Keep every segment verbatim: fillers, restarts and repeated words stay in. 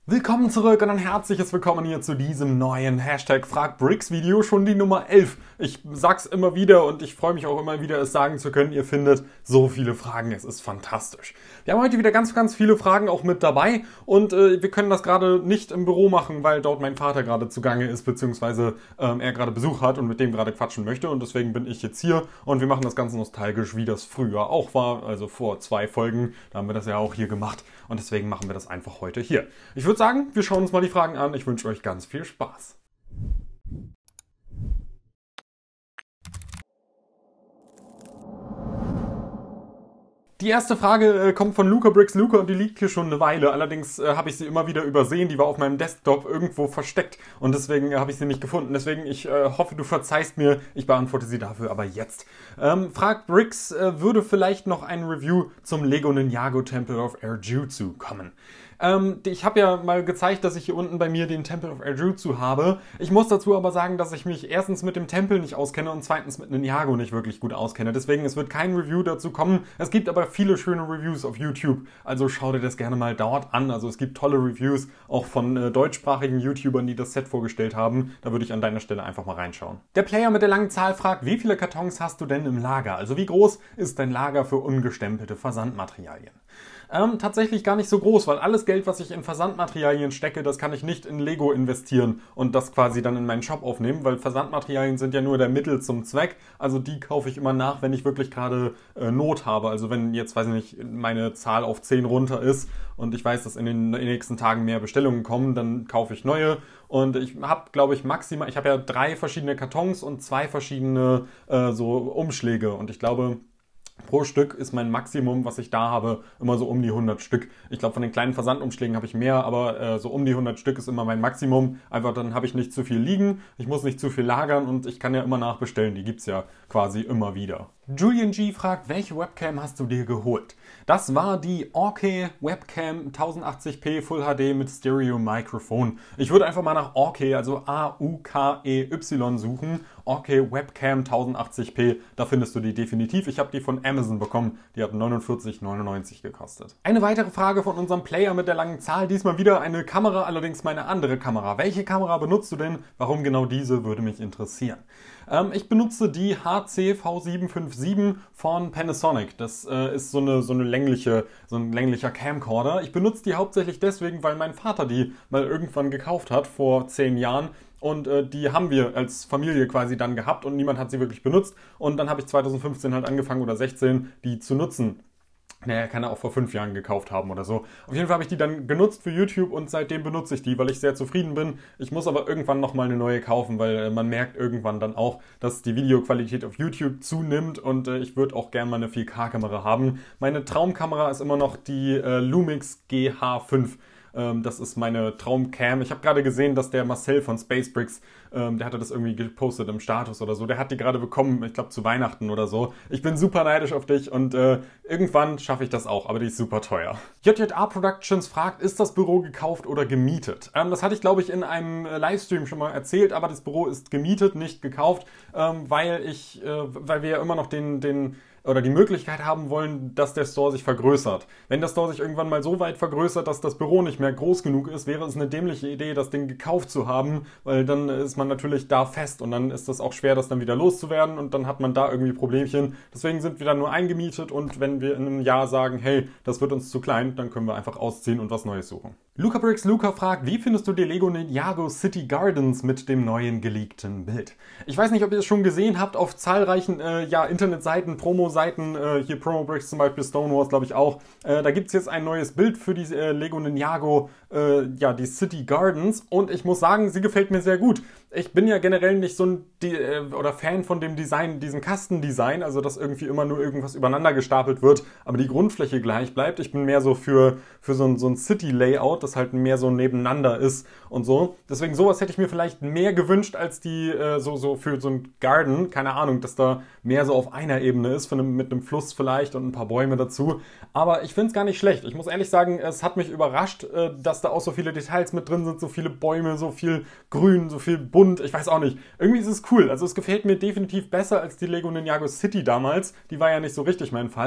Willkommen zurück und ein herzliches Willkommen hier zu diesem neuen Hashtag FragBricks Video, schon die Nummer elf. Ich sag's immer wieder und ich freue mich auch immer wieder, es sagen zu können. Ihr findet so viele Fragen, es ist fantastisch. Wir haben heute wieder ganz, ganz viele Fragen auch mit dabei und äh, wir können das gerade nicht im Büro machen, weil dort mein Vater gerade zugange ist, beziehungsweise ähm, er gerade Besuch hat und mit dem gerade quatschen möchte und deswegen bin ich jetzt hier und wir machen das Ganze nostalgisch, wie das früher auch war, also vor zwei Folgen, da haben wir das ja auch hier gemacht und deswegen machen wir das einfach heute hier. Ich würde sagen, wir schauen uns mal die Fragen an. Ich wünsche euch ganz viel Spaß. Die erste Frage äh, kommt von LucaBricks Luca und die liegt hier schon eine Weile. Allerdings äh, habe ich sie immer wieder übersehen. Die war auf meinem Desktop irgendwo versteckt und deswegen äh, habe ich sie nicht gefunden. Deswegen, ich äh, hoffe, du verzeihst mir. Ich beantworte sie dafür aber jetzt. Ähm, FragBricks, äh, würde vielleicht noch ein Review zum Lego Ninjago Temple of Airjutsu kommen. Ähm, ich habe ja mal gezeigt, dass ich hier unten bei mir den Temple of Airjutsu habe. Ich muss dazu aber sagen, dass ich mich erstens mit dem Tempel nicht auskenne und zweitens mit Ninjago nicht wirklich gut auskenne. Deswegen, es wird kein Review dazu kommen. Es gibt aber viele schöne Reviews auf YouTube, also schau dir das gerne mal dort an. Also es gibt tolle Reviews, auch von äh, deutschsprachigen YouTubern, die das Set vorgestellt haben. Da würde ich an deiner Stelle einfach mal reinschauen. Der Player mit der langen Zahl fragt, wie viele Kartons hast du denn im Lager? Also wie groß ist dein Lager für ungestempelte Versandmaterialien? Ähm, tatsächlich gar nicht so groß, weil alles Geld, was ich in Versandmaterialien stecke, das kann ich nicht in Lego investieren und das quasi dann in meinen Shop aufnehmen, weil Versandmaterialien sind ja nur der Mittel zum Zweck. Also die kaufe ich immer nach, wenn ich wirklich gerade äh, Not habe. Also wenn jetzt, weiß ich nicht, meine Zahl auf zehn runter ist und ich weiß, dass in den nächsten Tagen mehr Bestellungen kommen, dann kaufe ich neue. Und ich habe, glaube ich, maximal, ich habe ja drei verschiedene Kartons und zwei verschiedene äh, so Umschläge und ich glaube, pro Stück ist mein Maximum, was ich da habe, immer so um die hundert Stück. Ich glaube, von den kleinen Versandumschlägen habe ich mehr, aber äh, so um die hundert Stück ist immer mein Maximum. Einfach dann habe ich nicht zu viel liegen, ich muss nicht zu viel lagern und ich kann ja immer nachbestellen. Die gibt es ja quasi immer wieder. Julian G. fragt, welche Webcam hast du dir geholt? Das war die Orke Webcam tausendachtzig p Full H D mit Stereo Mikrofon. Ich würde einfach mal nach Orke, also A U K E Y suchen. Orke Webcam tausendachtzig p, da findest du die definitiv. Ich habe die von Amazon bekommen, die hat neunundvierzig neunundneunzig gekostet. Eine weitere Frage von unserem Player mit der langen Zahl, diesmal wieder eine Kamera, allerdings meine andere Kamera. Welche Kamera benutzt du denn? Warum genau diese, würde mich interessieren. Ähm, ich benutze die H C V sieben fünf sieben von Panasonic. Das äh, ist so eine, so eine längliche, so ein länglicher Camcorder. Ich benutze die hauptsächlich deswegen, weil mein Vater die mal irgendwann gekauft hat, vor zehn Jahren. Und äh, die haben wir als Familie quasi dann gehabt und niemand hat sie wirklich benutzt. Und dann habe ich zweitausendfünfzehn halt angefangen oder sechzehn die zu nutzen. Naja, kann er auch vor fünf Jahren gekauft haben oder so. Auf jeden Fall habe ich die dann genutzt für YouTube und seitdem benutze ich die, weil ich sehr zufrieden bin. Ich muss aber irgendwann nochmal eine neue kaufen, weil äh, man merkt irgendwann dann auch, dass die Videoqualität auf YouTube zunimmt und äh, ich würde auch gerne mal eine vier K Kamera haben. Meine Traumkamera ist immer noch die äh, Lumix G H fünf. Das ist meine Traumcam. Ich habe gerade gesehen, dass der Marcel von SpaceBricks, ähm, der hatte das irgendwie gepostet im Status oder so, der hat die gerade bekommen, ich glaube zu Weihnachten oder so. Ich bin super neidisch auf dich und äh, irgendwann schaffe ich das auch, aber die ist super teuer. J J A Productions fragt, ist das Büro gekauft oder gemietet? Ähm, das hatte ich, glaube ich, in einem Livestream schon mal erzählt, aber das Büro ist gemietet, nicht gekauft, ähm, weil ich, äh, weil wir ja immer noch den, den oder die Möglichkeit haben wollen, dass der Store sich vergrößert. Wenn der Store sich irgendwann mal so weit vergrößert, dass das Büro nicht mehr groß genug ist, wäre es eine dämliche Idee, das Ding gekauft zu haben, weil dann ist man natürlich da fest und dann ist das auch schwer, das dann wieder loszuwerden und dann hat man da irgendwie Problemchen. Deswegen sind wir dann nur eingemietet und wenn wir in einem Jahr sagen, hey, das wird uns zu klein, dann können wir einfach ausziehen und was Neues suchen. LucaBricks Luca fragt, wie findest du die Lego Ninjago City Gardens mit dem neuen geleakten Bild? Ich weiß nicht, ob ihr es schon gesehen habt auf zahlreichen äh, ja, Internetseiten, Promo-Seiten, äh, hier Promobricks zum Beispiel, Stonewalls glaube ich auch. Äh, da gibt es jetzt ein neues Bild für die äh, Lego Ninjago, äh, ja, die City Gardens und ich muss sagen, sie gefällt mir sehr gut. Ich bin ja generell nicht so ein die, äh, oder Fan von dem Design, diesem Kastendesign, also dass irgendwie immer nur irgendwas übereinander gestapelt wird, aber die Grundfläche gleich bleibt. Ich bin mehr so für, für so ein, so ein City-Layout, das halt mehr so nebeneinander ist und so. Deswegen sowas hätte ich mir vielleicht mehr gewünscht als die äh, so, so für so ein Garden, keine Ahnung, dass da mehr so auf einer Ebene ist, von einem, mit einem Fluss vielleicht und ein paar Bäume dazu. Aber ich finde es gar nicht schlecht. Ich muss ehrlich sagen, es hat mich überrascht, äh, dass da auch so viele Details mit drin sind, so viele Bäume, so viel Grün, so viel bunt, ich weiß auch nicht. Irgendwie ist es cool. Also es gefällt mir definitiv besser als die Lego Ninjago City damals. Die war ja nicht so richtig mein Fall.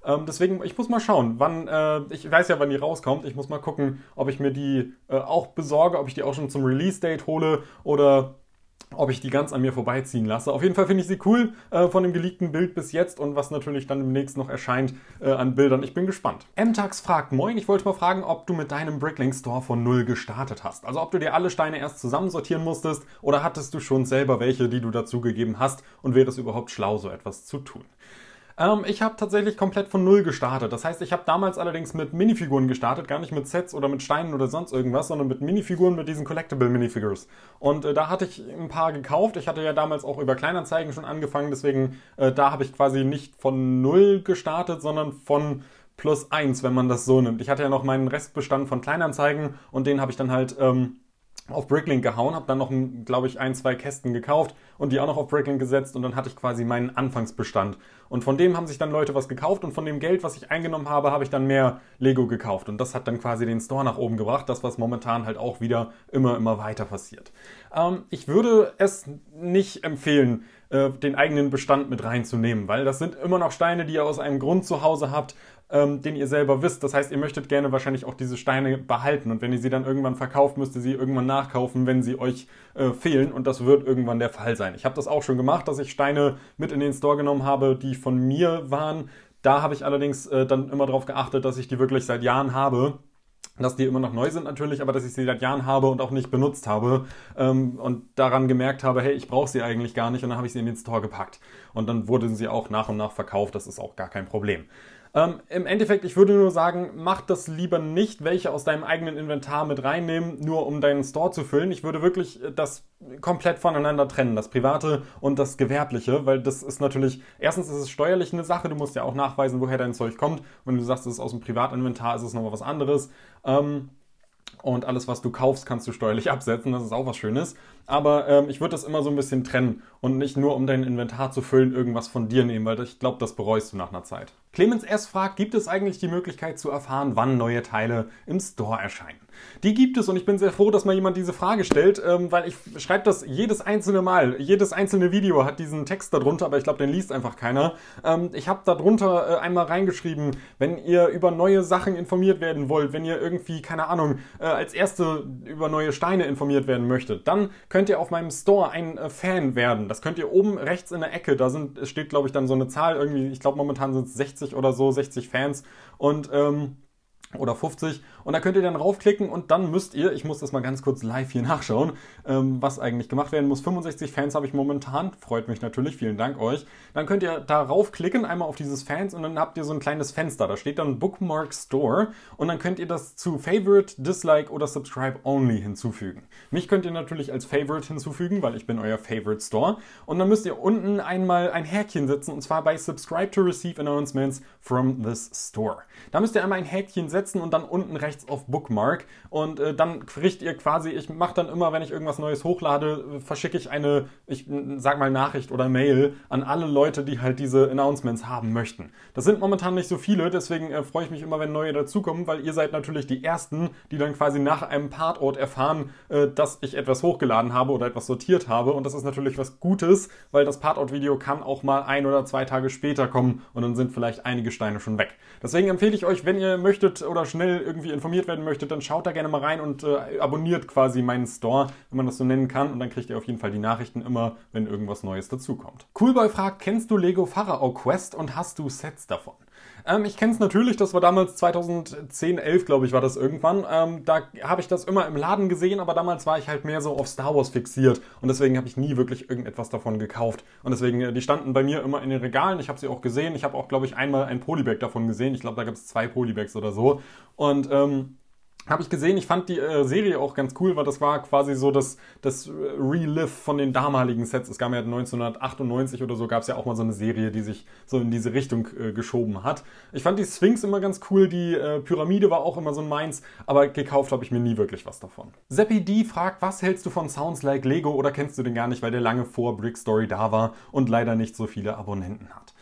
Ähm, deswegen, ich muss mal schauen, wann, äh, ich weiß ja, wann die rauskommt. Ich muss mal gucken, ob ich mir die äh, auch besorge, ob ich die auch schon zum Release-Date hole oder ob ich die ganz an mir vorbeiziehen lasse. Auf jeden Fall finde ich sie cool äh, von dem geleakten Bild bis jetzt und was natürlich dann demnächst noch erscheint äh, an Bildern. Ich bin gespannt. M-Tax fragt, moin, ich wollte mal fragen, ob du mit deinem Bricklink Store von null gestartet hast. Also ob du dir alle Steine erst zusammensortieren musstest oder hattest du schon selber welche, die du dazugegeben hast und wäre es überhaupt schlau, so etwas zu tun? Ähm, ich habe tatsächlich komplett von null gestartet. Das heißt, ich habe damals allerdings mit Minifiguren gestartet, gar nicht mit Sets oder mit Steinen oder sonst irgendwas, sondern mit Minifiguren, mit diesen Collectible Minifigures. Und äh, da hatte ich ein paar gekauft. Ich hatte ja damals auch über Kleinanzeigen schon angefangen, deswegen äh, da habe ich quasi nicht von null gestartet, sondern von plus eins, wenn man das so nimmt. Ich hatte ja noch meinen Restbestand von Kleinanzeigen und den habe ich dann halt ähm, auf Bricklink gehauen, habe dann noch, glaube ich, ein, zwei Kästen gekauft und die auch noch auf Bricklink gesetzt und dann hatte ich quasi meinen Anfangsbestand. Und von dem haben sich dann Leute was gekauft und von dem Geld, was ich eingenommen habe, habe ich dann mehr Lego gekauft. Und das hat dann quasi den Store nach oben gebracht, das, was momentan halt auch wieder immer, immer weiter passiert. Ähm, ich würde es nicht empfehlen, äh, den eigenen Bestand mit reinzunehmen, weil das sind immer noch Steine, die ihr aus einem Grund zu Hause habt, ähm, den ihr selber wisst. Das heißt, ihr möchtet gerne wahrscheinlich auch diese Steine behalten und wenn ihr sie dann irgendwann verkauft, müsst ihr sie irgendwann nachkaufen, wenn sie euch äh, fehlen und das wird irgendwann der Fall sein. Ich habe das auch schon gemacht, dass ich Steine mit in den Store genommen habe, die von mir waren. Da habe ich allerdings äh, dann immer darauf geachtet, dass ich die wirklich seit Jahren habe. Dass die immer noch neu sind natürlich, aber dass ich sie seit Jahren habe und auch nicht benutzt habe ähm, und daran gemerkt habe, hey, ich brauche sie eigentlich gar nicht und dann habe ich sie in den Store gepackt. Und dann wurden sie auch nach und nach verkauft, das ist auch gar kein Problem. Ähm, im Endeffekt, ich würde nur sagen, mach das lieber nicht, welche aus deinem eigenen Inventar mit reinnehmen, nur um deinen Store zu füllen. Ich würde wirklich das komplett voneinander trennen, das Private und das Gewerbliche, weil das ist natürlich, erstens ist es steuerlich eine Sache, du musst ja auch nachweisen, woher dein Zeug kommt. Wenn du sagst, es ist aus dem Privatinventar, ist es nochmal was anderes. Ähm, Und alles, was du kaufst, kannst du steuerlich absetzen. Das ist auch was Schönes. Aber ähm, ich würde das immer so ein bisschen trennen und nicht nur, um dein Inventar zu füllen, irgendwas von dir nehmen, weil ich glaube, das bereust du nach einer Zeit. Clemens S. fragt, gibt es eigentlich die Möglichkeit zu erfahren, wann neue Teile im Store erscheinen? Die gibt es und ich bin sehr froh, dass mal jemand diese Frage stellt, ähm, weil ich schreibe das jedes einzelne Mal. Jedes einzelne Video hat diesen Text darunter, aber ich glaube, den liest einfach keiner. Ähm, ich habe darunter äh, einmal reingeschrieben, wenn ihr über neue Sachen informiert werden wollt, wenn ihr irgendwie, keine Ahnung, äh, als Erste über neue Steine informiert werden möchtet, dann könnt ihr auf meinem Store ein äh, Fan werden. Das könnt ihr oben rechts in der Ecke, da sind, steht, glaube ich, dann so eine Zahl, irgendwie, ich glaube, momentan sind es sechzig oder so, sechzig Fans und ähm, oder fünfzig und da könnt ihr dann raufklicken und dann müsst ihr, ich muss das mal ganz kurz live hier nachschauen, ähm, was eigentlich gemacht werden muss. fünfundsechzig Fans habe ich momentan, freut mich natürlich, vielen Dank euch. Dann könnt ihr da raufklicken, einmal auf dieses Fans und dann habt ihr so ein kleines Fenster, da steht dann Bookmark Store und dann könnt ihr das zu Favorite, Dislike oder Subscribe Only hinzufügen. Mich könnt ihr natürlich als Favorite hinzufügen, weil ich bin euer Favorite Store und dann müsst ihr unten einmal ein Häkchen setzen und zwar bei Subscribe to receive announcements from this store. Da müsst ihr einmal ein Häkchen setzen und dann unten rechts auf Bookmark und äh, dann kriegt ihr quasi, ich mache dann immer, wenn ich irgendwas Neues hochlade, verschicke ich eine, ich sag mal Nachricht oder Mail an alle Leute, die halt diese Announcements haben möchten. Das sind momentan nicht so viele, deswegen äh, freue ich mich immer, wenn neue dazukommen, weil ihr seid natürlich die Ersten, die dann quasi nach einem Partort erfahren, äh, dass ich etwas hochgeladen habe oder etwas sortiert habe und das ist natürlich was Gutes, weil das Partort-Video kann auch mal ein oder zwei Tage später kommen und dann sind vielleicht einige Steine schon weg. Deswegen empfehle ich euch, wenn ihr möchtet oder schnell irgendwie informiert werden möchtet, dann schaut da gerne mal rein und äh, abonniert quasi meinen Store, wenn man das so nennen kann. Und dann kriegt ihr auf jeden Fall die Nachrichten immer, wenn irgendwas Neues dazukommt. Coolboy fragt, kennst du Lego Pharao Quest und hast du Sets davon? Ähm, ich kenne es natürlich, das war damals zweitausendzehn, elf, glaube ich, war das irgendwann. Ähm, da habe ich das immer im Laden gesehen, aber damals war ich halt mehr so auf Star Wars fixiert und deswegen habe ich nie wirklich irgendetwas davon gekauft. Und deswegen, äh, die standen bei mir immer in den Regalen, ich habe sie auch gesehen. Ich habe auch, glaube ich, einmal ein Polybag davon gesehen. Ich glaube, da gibt es zwei Polybags oder so. Und ähm, habe ich gesehen, ich fand die äh, Serie auch ganz cool, weil das war quasi so das, das Relive von den damaligen Sets. Es gab ja neunzehnhundertachtundneunzig oder so, gab es ja auch mal so eine Serie, die sich so in diese Richtung äh, geschoben hat. Ich fand die Sphinx immer ganz cool, die äh, Pyramide war auch immer so ein meins, aber gekauft habe ich mir nie wirklich was davon. Seppi D fragt, was hältst du von Sounds Like Lego oder kennst du den gar nicht, weil der lange vor Brick Story da war und leider nicht so viele Abonnenten hat?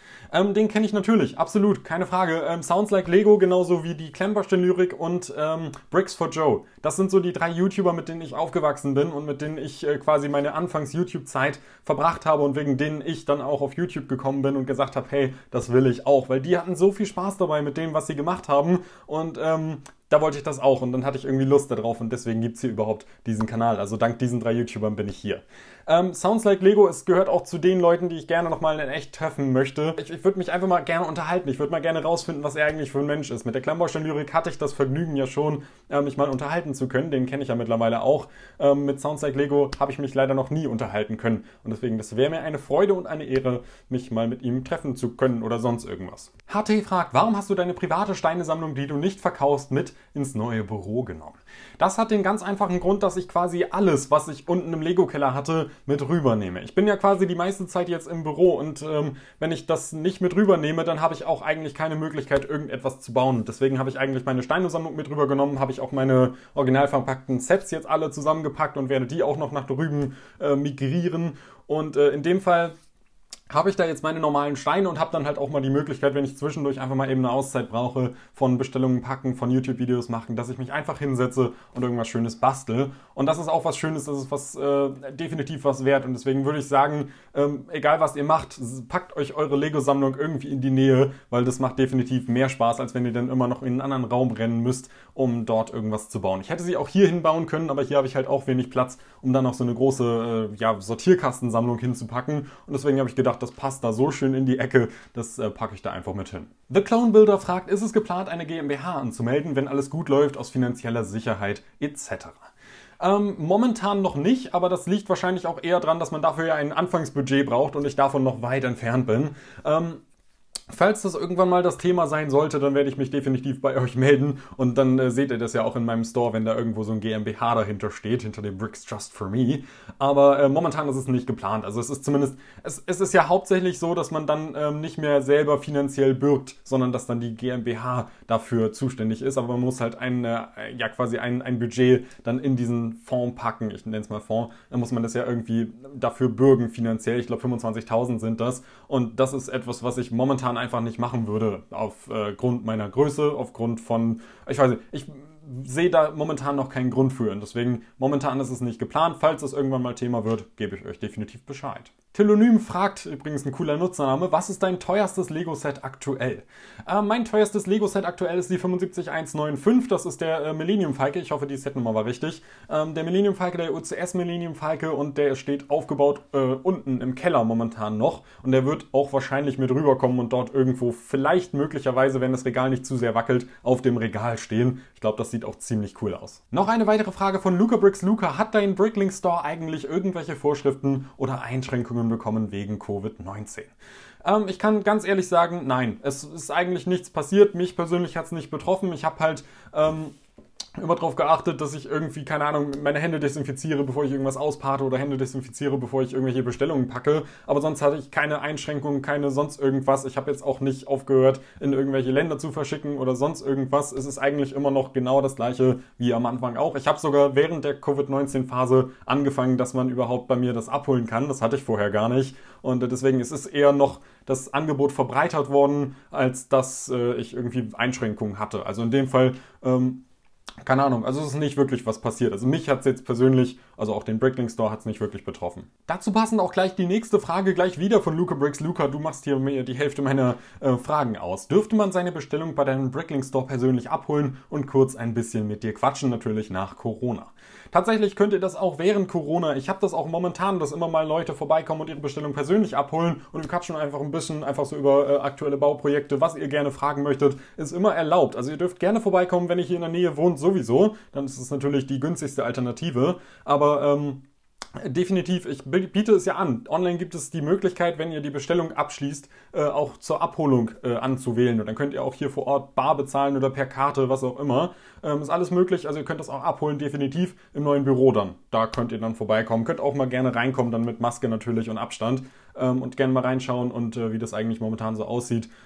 Ähm, den kenne ich natürlich, absolut, keine Frage. Ähm, Sounds Like Lego, genauso wie die Klemmbaustein-Lyrik und ähm, Bricks for Joe. Das sind so die drei YouTuber, mit denen ich aufgewachsen bin und mit denen ich äh, quasi meine Anfangs-YouTube-Zeit verbracht habe und wegen denen ich dann auch auf YouTube gekommen bin und gesagt habe, hey, das will ich auch. Weil die hatten so viel Spaß dabei mit dem, was sie gemacht haben und ähm, da wollte ich das auch und dann hatte ich irgendwie Lust darauf und deswegen gibt es hier überhaupt diesen Kanal. Also dank diesen drei YouTubern bin ich hier. Ähm, Sounds Like Lego, es gehört auch zu den Leuten, die ich gerne nochmal in echt treffen möchte. Ich, ich würde mich einfach mal gerne unterhalten. Ich würde mal gerne rausfinden, was er eigentlich für ein Mensch ist. Mit der Klemmbaustein-Lyrik hatte ich das Vergnügen ja schon, äh, mich mal unterhalten zu können. Den kenne ich ja mittlerweile auch. Ähm, mit Sounds Like Lego habe ich mich leider noch nie unterhalten können. Und deswegen, das wäre mir eine Freude und eine Ehre, mich mal mit ihm treffen zu können oder sonst irgendwas. H T fragt, warum hast du deine private Steinesammlung, die du nicht verkaufst, mit ins neue Büro genommen? Das hat den ganz einfachen Grund, dass ich quasi alles, was ich unten im Lego-Keller hatte, mit rübernehme. Ich bin ja quasi die meiste Zeit jetzt im Büro und ähm, wenn ich das nicht mit rübernehme, dann habe ich auch eigentlich keine Möglichkeit, irgendetwas zu bauen. Und deswegen habe ich eigentlich meine Steinesammlung mit rübergenommen, habe ich auch meine original verpackten Sets jetzt alle zusammengepackt und werde die auch noch nach drüben äh, migrieren. Und äh, in dem Fall habe ich da jetzt meine normalen Steine und habe dann halt auch mal die Möglichkeit, wenn ich zwischendurch einfach mal eben eine Auszeit brauche, von Bestellungen packen, von YouTube-Videos machen, dass ich mich einfach hinsetze und irgendwas Schönes bastel. Und das ist auch was Schönes, das ist was äh, definitiv was wert. Und deswegen würde ich sagen, ähm, egal was ihr macht, packt euch eure Lego-Sammlung irgendwie in die Nähe, weil das macht definitiv mehr Spaß, als wenn ihr dann immer noch in einen anderen Raum rennen müsst, um dort irgendwas zu bauen. Ich hätte sie auch hier hinbauen können, aber hier habe ich halt auch wenig Platz, um dann noch so eine große äh, ja, Sortierkastensammlung hinzupacken. Und deswegen habe ich gedacht, das passt da so schön in die Ecke, das äh, packe ich da einfach mit hin. The Clone Builder fragt, ist es geplant, eine GmbH anzumelden, wenn alles gut läuft, aus finanzieller Sicherheit et cetera? Ähm, momentan noch nicht, aber das liegt wahrscheinlich auch eher daran, dass man dafür ja ein Anfangsbudget braucht und ich davon noch weit entfernt bin. Ähm, Falls das irgendwann mal das Thema sein sollte, dann werde ich mich definitiv bei euch melden und dann äh, seht ihr das ja auch in meinem Store, wenn da irgendwo so ein GmbH dahinter steht, hinter dem Bricks Just For Me. Aber äh, momentan ist es nicht geplant. Also es ist zumindest, es, es ist ja hauptsächlich so, dass man dann ähm, nicht mehr selber finanziell bürgt, sondern dass dann die GmbH dafür zuständig ist. Aber man muss halt ein, äh, ja quasi ein, ein Budget dann in diesen Fonds packen. Ich nenne es mal Fonds. Dann muss man das ja irgendwie dafür bürgen finanziell. Ich glaube fünfundzwanzigtausend sind das. Und das ist etwas, was ich momentan einfach nicht machen würde, aufgrund äh, meiner Größe, aufgrund von, ich weiß nicht, ich sehe da momentan noch keinen Grund für und deswegen momentan ist es nicht geplant. Falls es irgendwann mal Thema wird, gebe ich euch definitiv Bescheid. Telonym fragt, übrigens ein cooler Nutzername, was ist dein teuerstes Lego-Set aktuell? Äh, mein teuerstes Lego-Set aktuell ist die fünfundsiebzig eins fünfundneunzig, das ist der äh, Millennium Falke, ich hoffe die Setnummer war richtig. Ähm, der Millennium Falke, der U C S Millennium Falke und der steht aufgebaut äh, unten im Keller momentan noch und der wird auch wahrscheinlich mit rüberkommen und dort irgendwo vielleicht möglicherweise, wenn das Regal nicht zu sehr wackelt, auf dem Regal stehen. Ich glaube, das sieht auch ziemlich cool aus. Noch eine weitere Frage von Luca Bricks Luca, hat dein Bricklink Store eigentlich irgendwelche Vorschriften oder Einschränkungen bekommen wegen Covid neunzehn? Ähm, ich kann ganz ehrlich sagen, nein. Es ist eigentlich nichts passiert. Mich persönlich hat es nicht betroffen. Ich habe halt ähm, immer darauf geachtet, dass ich irgendwie, keine Ahnung, meine Hände desinfiziere, bevor ich irgendwas ausparte oder Hände desinfiziere, bevor ich irgendwelche Bestellungen packe. Aber sonst hatte ich keine Einschränkungen, keine sonst irgendwas. Ich habe jetzt auch nicht aufgehört, in irgendwelche Länder zu verschicken oder sonst irgendwas. Es ist eigentlich immer noch genau das Gleiche wie am Anfang auch. Ich habe sogar während der Covid neunzehn Phase angefangen, dass man überhaupt bei mir das abholen kann. Das hatte ich vorher gar nicht. Und deswegen ist es eher noch das Angebot verbreitert worden, als dass äh, ich irgendwie Einschränkungen hatte. Also in dem Fall ähm, keine Ahnung, also es ist nicht wirklich was passiert. Also mich hat es jetzt persönlich, also auch den Bricklink Store hat es nicht wirklich betroffen. Dazu passend auch gleich die nächste Frage, gleich wieder von Luca Bricks Luca. Du machst hier die Hälfte meiner äh, Fragen aus. Dürfte man seine Bestellung bei deinem Bricklink Store persönlich abholen und kurz ein bisschen mit dir quatschen, natürlich nach Corona? Tatsächlich könnt ihr das auch während Corona. Ich habe das auch momentan, dass immer mal Leute vorbeikommen und ihre Bestellung persönlich abholen und wir quatschen einfach ein bisschen einfach so über äh, aktuelle Bauprojekte, was ihr gerne fragen möchtet, ist immer erlaubt. Also ihr dürft gerne vorbeikommen, wenn ihr hier in der Nähe wohnt, sowieso. Dann ist es natürlich die günstigste Alternative. Aber ähm, definitiv, ich biete es ja an. Online gibt es die Möglichkeit, wenn ihr die Bestellung abschließt, äh, auch zur Abholung äh, anzuwählen. Und dann könnt ihr auch hier vor Ort bar bezahlen oder per Karte, was auch immer. Ähm, ist alles möglich. Also ihr könnt das auch abholen, definitiv im neuen Büro dann. Da könnt ihr dann vorbeikommen. Könnt auch mal gerne reinkommen, dann mit Maske natürlich und Abstand. Ähm, und gerne mal reinschauen und äh, wie das eigentlich momentan so aussieht.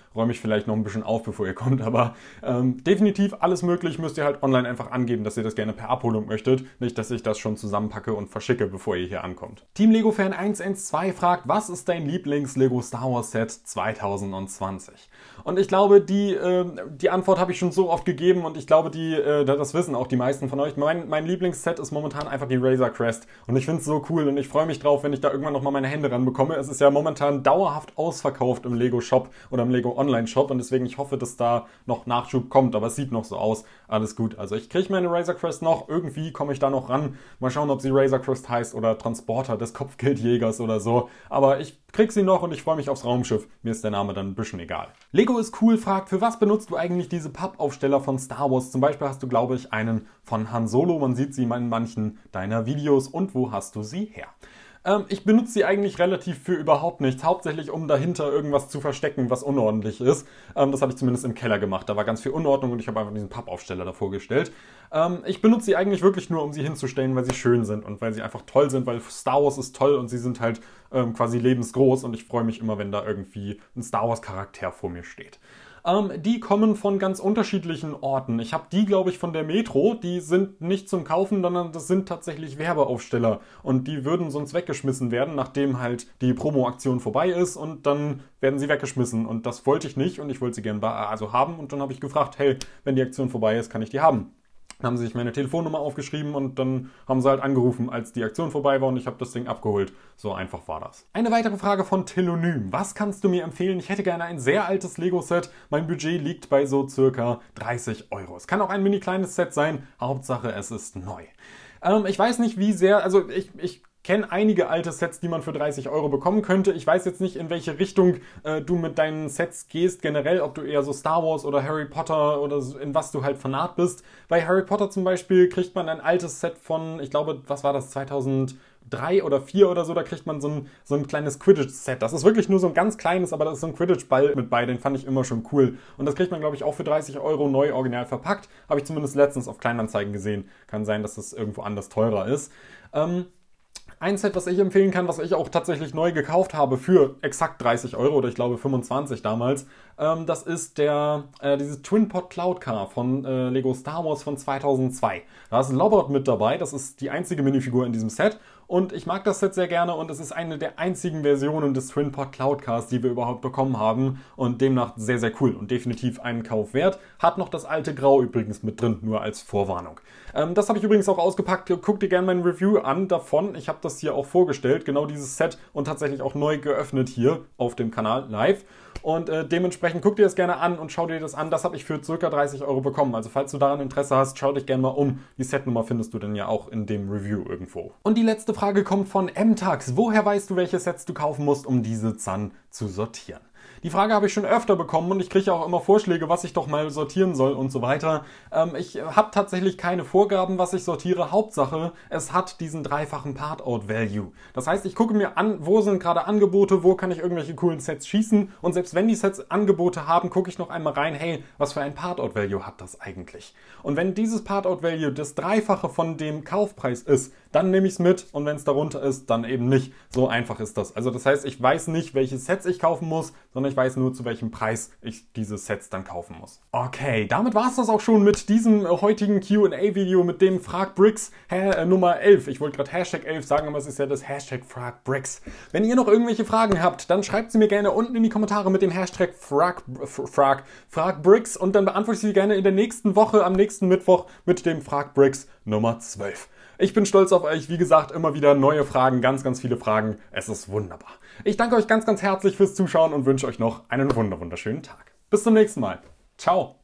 räume ich vielleicht noch ein bisschen auf, bevor ihr kommt. Aber ähm, definitiv alles möglich, müsst ihr halt online einfach angeben, dass ihr das gerne per Abholung möchtet. Nicht, dass ich das schon zusammenpacke und verschicke, bevor ihr hier ankommt. Team Lego Fan eins eins zwei fragt, was ist dein Lieblings-Lego Star Wars Set zwanzig zwanzig? Und ich glaube, die, äh, die Antwort habe ich schon so oft gegeben und ich glaube, die, äh, das wissen auch die meisten von euch. Mein, mein Lieblingsset ist momentan einfach die Razor Crest und ich finde es so cool und ich freue mich drauf, wenn ich da irgendwann nochmal meine Hände ranbekomme. Es ist ja momentan dauerhaft ausverkauft im Lego Shop oder im Lego Online Shop und deswegen ich hoffe, dass da noch Nachschub kommt, aber es sieht noch so aus. Alles gut. Also ich kriege meine Razor Crest noch, irgendwie komme ich da noch ran. Mal schauen, ob sie Razor Crest heißt oder Transporter des Kopfgeldjägers oder so. Aber ich krieg sie noch und ich freue mich aufs Raumschiff. Mir ist der Name dann ein bisschen egal. Lego ist cool fragt, für was benutzt du eigentlich diese Pappaufsteller von Star Wars? Zum Beispiel hast du, glaube ich, einen von Han Solo. Man sieht sie in manchen deiner Videos. Und wo hast du sie her? Ähm, ich benutze sie eigentlich relativ für überhaupt nichts. Hauptsächlich, um dahinter irgendwas zu verstecken, was unordentlich ist. Ähm, das habe ich zumindest im Keller gemacht. Da war ganz viel Unordnung und ich habe einfach diesen Pappaufsteller davor gestellt. Ähm, ich benutze sie eigentlich wirklich nur, um sie hinzustellen, weil sie schön sind und weil sie einfach toll sind, weil Star Wars ist toll und sie sind halt ähm, quasi lebensgroß und ich freue mich immer, wenn da irgendwie ein Star Wars Charakter vor mir steht. Ähm, die kommen von ganz unterschiedlichen Orten. Ich habe die, glaube ich, von der Metro. Die sind nicht zum Kaufen, sondern das sind tatsächlich Werbeaufsteller. Und die würden sonst weggeschmissen werden, nachdem halt die Promo-Aktion vorbei ist. Und dann werden sie weggeschmissen. Und das wollte ich nicht und ich wollte sie gerne also haben. Und dann habe ich gefragt, hey, wenn die Aktion vorbei ist, kann ich die haben? Dann haben sie sich meine Telefonnummer aufgeschrieben und dann haben sie halt angerufen, als die Aktion vorbei war und ich habe das Ding abgeholt. So einfach war das. Eine weitere Frage von Telonym. Was kannst du mir empfehlen? Ich hätte gerne ein sehr altes Lego-Set. Mein Budget liegt bei so circa dreißig Euro. Es kann auch ein mini kleines Set sein. Hauptsache, es ist neu. Ähm, ich weiß nicht, wie sehr, also ich, ich kenne einige alte Sets, die man für dreißig Euro bekommen könnte. Ich weiß jetzt nicht, in welche Richtung äh, du mit deinen Sets gehst, generell, ob du eher so Star Wars oder Harry Potter oder so, in was du halt Fanat bist. Bei Harry Potter zum Beispiel kriegt man ein altes Set von, ich glaube, was war das, zweitausenddrei oder vier oder so, da kriegt man so ein, so ein kleines Quidditch-Set. Das ist wirklich nur so ein ganz kleines, aber da ist so ein Quidditch-Ball mit bei, den fand ich immer schon cool. Und das kriegt man, glaube ich, auch für dreißig Euro neu original verpackt. Habe ich zumindest letztens auf Kleinanzeigen gesehen. Kann sein, dass das irgendwo anders teurer ist. Ähm, Ein Set, was ich empfehlen kann, was ich auch tatsächlich neu gekauft habe für exakt dreißig Euro oder ich glaube fünfundzwanzig damals, ähm, das ist der äh, dieses Twin Pod Cloud Car von äh, Lego Star Wars von zweitausendzwei. Da ist ein Lobot mit dabei, das ist die einzige Minifigur in diesem Set und ich mag das Set sehr gerne und es ist eine der einzigen Versionen des Twin Pod Cloud Cars, die wir überhaupt bekommen haben und demnach sehr, sehr cool und definitiv einen Kauf wert. Hat noch das alte Grau übrigens mit drin, nur als Vorwarnung. Ähm, das habe ich übrigens auch ausgepackt. Guck dir gerne mein Review an davon. Ich habe das hier auch vorgestellt, genau dieses Set und tatsächlich auch neu geöffnet hier auf dem Kanal live. Und äh, dementsprechend guck dir das gerne an und schau dir das an. Das habe ich für ca. dreißig Euro bekommen. Also falls du daran Interesse hast, schau dich gerne mal um. Die Setnummer findest du dann ja auch in dem Review irgendwo. Und die letzte Frage kommt von M-Tax. Woher weißt du, welche Sets du kaufen musst, um diese Zahn zu sortieren? Die Frage habe ich schon öfter bekommen und ich kriege auch immer Vorschläge, was ich doch mal sortieren soll und so weiter. Ähm, ich habe tatsächlich keine Vorgaben, was ich sortiere. Hauptsache, es hat diesen dreifachen Part-Out-Value. Das heißt, ich gucke mir an, wo sind gerade Angebote, wo kann ich irgendwelche coolen Sets schießen und selbst wenn die Sets Angebote haben, gucke ich noch einmal rein, hey, was für ein Part-Out-Value hat das eigentlich? Und wenn dieses Part-Out-Value das Dreifache von dem Kaufpreis ist, dann nehme ich es mit und wenn es darunter ist, dann eben nicht. So einfach ist das. Also das heißt, ich weiß nicht, welche Sets ich kaufen muss, sondern ich weiß nur, zu welchem Preis ich diese Sets dann kaufen muss. Okay, damit war es das auch schon mit diesem äh, heutigen Q und A-Video mit dem FragBricks äh, Nummer elf. Ich wollte gerade Hashtag elf sagen, aber es ist ja das Hashtag FragBricks. Wenn ihr noch irgendwelche Fragen habt, dann schreibt sie mir gerne unten in die Kommentare mit dem Hashtag Frag, Frag, FragBricks und dann beantworte ich sie gerne in der nächsten Woche, am nächsten Mittwoch mit dem FragBricks Nummer zwölf. Ich bin stolz auf euch. Wie gesagt, immer wieder neue Fragen, ganz, ganz viele Fragen. Es ist wunderbar. Ich danke euch ganz, ganz herzlich fürs Zuschauen und wünsche euch noch einen wunderschönen Tag. Bis zum nächsten Mal. Ciao.